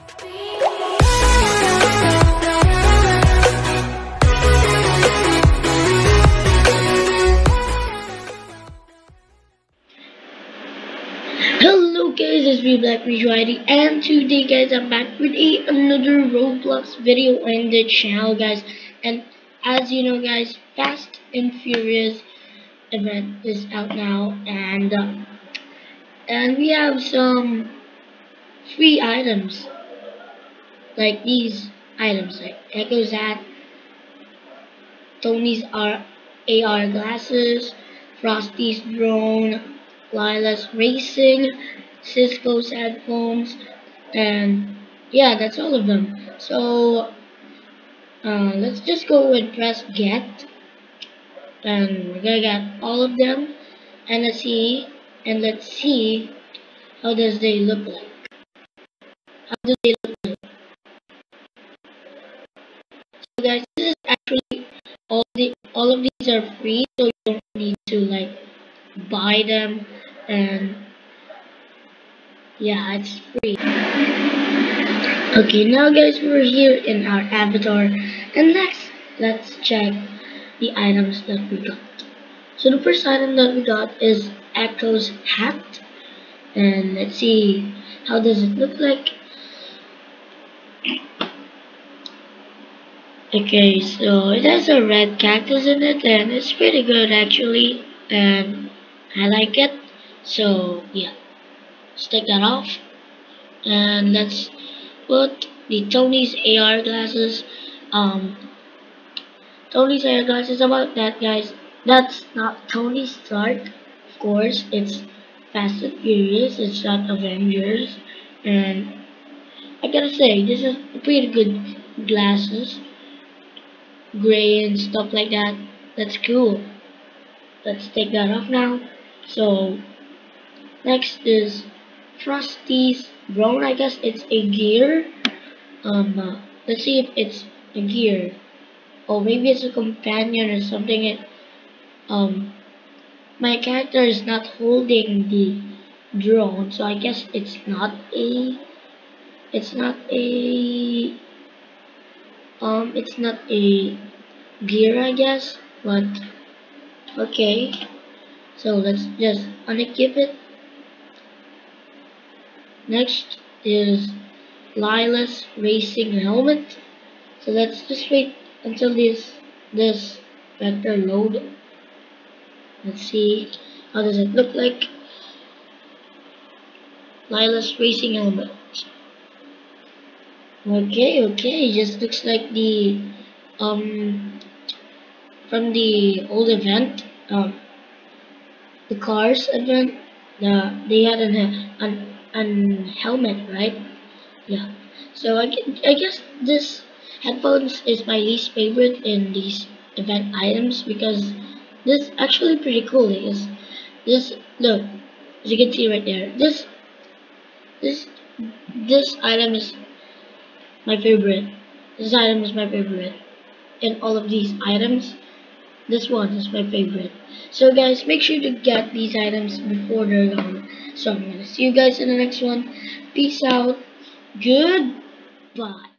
Hello guys, it's me Black Rejoining, and today guys I'm back with another Roblox video on the channel guys. And as you know guys, Fast and Furious event is out now, and we have some free items like these items like Echo's hat, Tony's AR glasses, Frosty's drone, Lila's racing, Cisco's headphones, and yeah, that's all of them. So let's just go and press get, and we're gonna get all of them, and let's see how does they look like. How do they look like? So guys, this is actually all of these are free, so you don't need to like buy them, and yeah, it's free. Okay, now guys, we're here in our avatar, and next, let's check the items that we got. So the first item that we got is Echo's hat, and let's see how does it look like. Okay, so it has a red cactus in it, and it's pretty good actually, and I like it. So yeah, let's take that off, and let's put the Tony's AR glasses. Um, Tony's AR glasses, about that guys, that's not Tony Stark, of course. It's Fast and Furious. It's not Avengers, and I gotta say this is pretty good glasses, gray and stuff like that. That's cool. Let's take that off now. So next is Frosty's drone. I guess it's a gear. Let's see if it's a gear. Or maybe it's a companion or something. My character is not holding the drone, so I guess it's not a gear, I guess. But okay, so let's just unequip it. Next is Lila's racing helmet. So let's just wait until this vector load. Let's see how does it look like. Lila's racing helmet. Okay, just looks like the from the old event, the cars event. They had an helmet, right? Yeah. So I guess this headphones is my least favorite in these event items, because this actually pretty cool. Is this look, as you can see right there, this this item is my favorite. This item is my favorite. In all of these items, this one is my favorite. So guys, make sure to get these items before they're gone. So I'm gonna see you guys in the next one. Peace out. Goodbye.